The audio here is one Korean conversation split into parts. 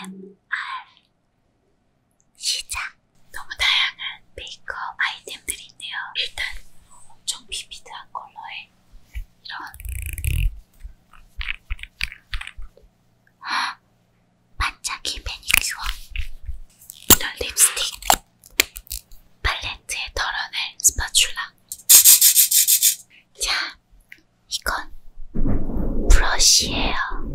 시작. 너무 다양한 메이크업 아이템들이 있네요. 일단 엄청 비비드한 컬러에 이런 반짝이 매니큐어, 이런 립스틱, 팔레트에 덜어낼 스파츌라. 자, 이건 브러쉬예요.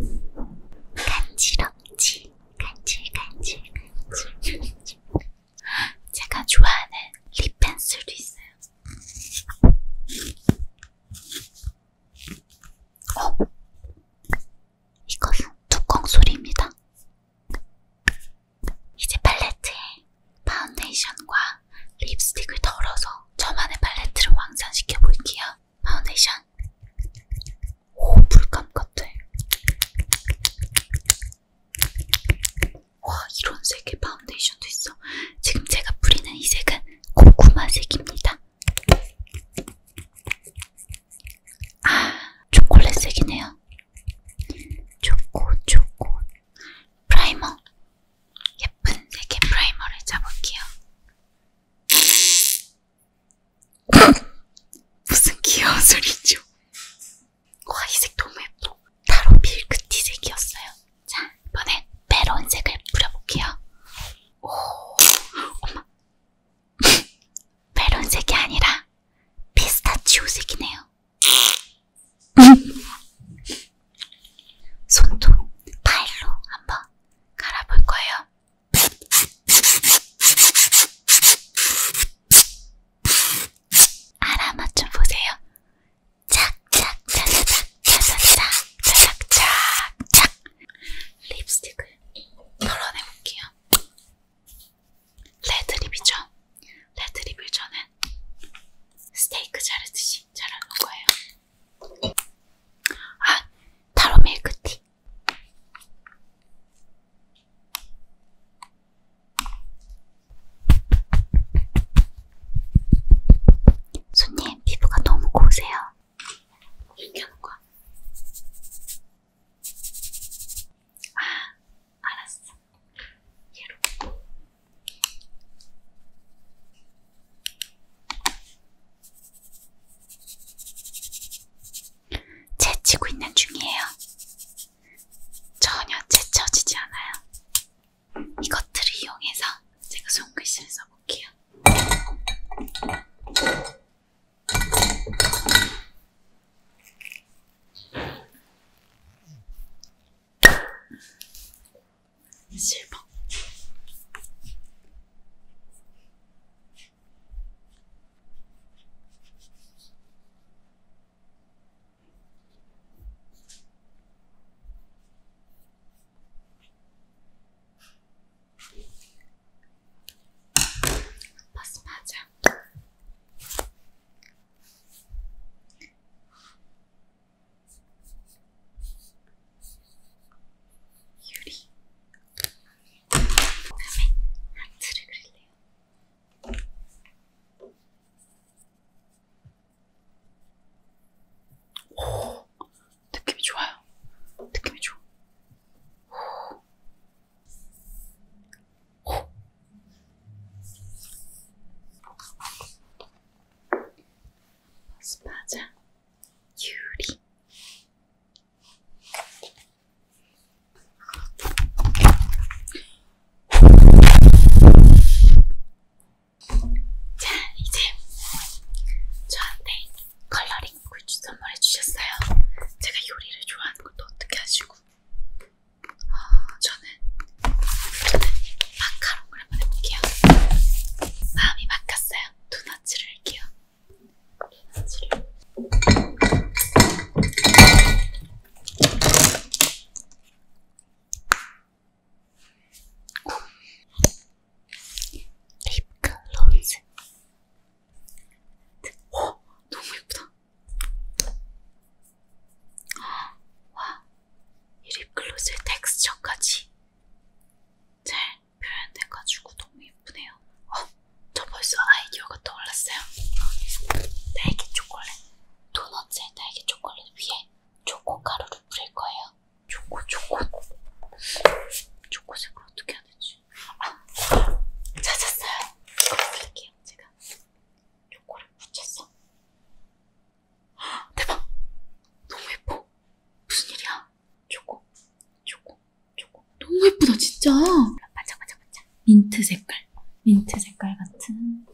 간지럽지? 간질간질. 제가 좋아하는 립 펜슬도 있어요. 이것은 뚜껑 소리입니다. 이제 팔레트에 파운데이션과 립스틱을 덜어서 저만의 팔레트를 완성시켜 볼게요. 파운데이션. 오, 물감 같아. 와, 이런 색의 파운데이션도 있어. 지금 제가 뿌리는 이 색은 고구마색입니다. 초콜릿색이네요. 초코. 프라이머. 예쁜 색의 프라이머를 짜볼게요. 무슨 귀여운 소리죠? 와, 이 색 너무 예뻐. 타로 밀크티 색이었어요. 자, 이번엔 메론색을 뿌려볼게요. 오, 엄마. 메론색이 아니라 피스타치오 색이네요. 손도 파일로 한번 갈아볼 거예요. 알아맞 좀 보세요. 착착 짜자작 짜자작 짜작착 착. 립스틱을 덜어내볼게요. 레드립이죠. 레드립을 저는 스테이크 자르듯이 자르는 거예요. 타로 밀크티. 손님, 피부가 너무 고우세요. 이렇게 하는 거야. 알았어. 얘로. 채치고 있는 중이에요. 전혀 채쳐지지 않아요. 이것들을 이용해서 제가 손글씨를 써볼게요. 실버. 맞아. 유리. 그다음에 하트를 그릴래요. 오, 느낌이 좋아요. 느낌이 좋아. 맞아. 유리. 자, 이제 저한테 컬러링 북을 선물해 주셨어요. 제가 요리를 좋아하는 것도 어떻게 아시고. 저는 마카롱을 한번 해볼게요. 마음이 바뀌었어요. 도너츠를 할게요. 도너츠를. 예쁘다 진짜. 반짝반짝. 민트 색깔 같은.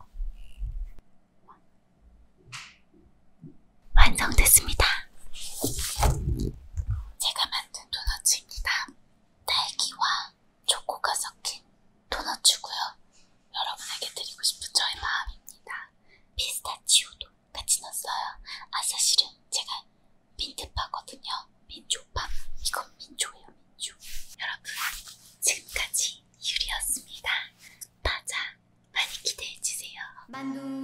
완성됐습니다. 제가 만든 도넛입니다. 딸기와 초코가 섞인 도넛이고요. 여러분에게 드리고 싶은 저의 마음입니다. 피스타치오도 같이 넣었어요. 아, 사실은 제가 민트파거든요. 민초파. 이건 민초예요, 민초. 여러분, 지금까지 유리였습니다. 바자 많이 기대해주세요.